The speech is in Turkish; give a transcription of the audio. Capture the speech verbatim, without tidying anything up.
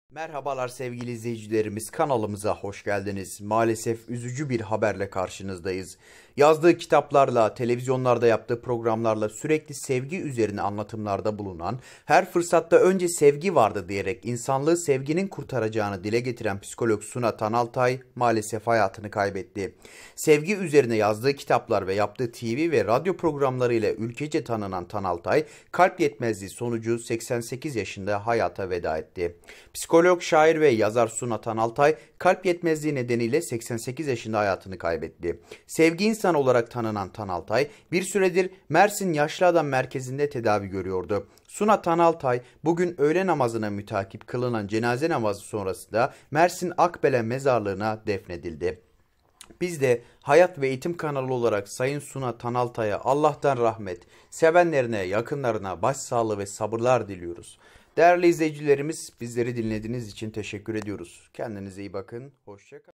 Merhabalar sevgili izleyicilerimiz, kanalımıza hoş geldiniz. Maalesef üzücü bir haberle karşınızdayız. Yazdığı kitaplarla, televizyonlarda yaptığı programlarla sürekli sevgi üzerine anlatımlarda bulunan, her fırsatta önce sevgi vardı diyerek insanlığı sevginin kurtaracağını dile getiren psikolog Suna Tanaltay maalesef hayatını kaybetti. Sevgi üzerine yazdığı kitaplar ve yaptığı T V ve radyo programlarıyla ülkece tanınan Tanaltay, kalp yetmezliği sonucu seksen sekiz yaşında hayata veda etti. Psikolog, şair ve yazar Suna Tanaltay kalp yetmezliği nedeniyle seksen sekiz yaşında hayatını kaybetti. Sevgi insanı olarak tanınan Tanaltay bir süredir Mersin Yaşlı Adam Merkezi'nde tedavi görüyordu. Suna Tanaltay bugün öğle namazına mütakip kılınan cenaze namazı sonrasında Mersin Akbelen mezarlığına defnedildi. Biz de Hayat ve Eğitim kanalı olarak Sayın Suna Tanaltay'a Allah'tan rahmet, sevenlerine, yakınlarına başsağlığı ve sabırlar diliyoruz. Değerli izleyicilerimiz, bizleri dinlediğiniz için teşekkür ediyoruz. Kendinize iyi bakın, hoşça kalın.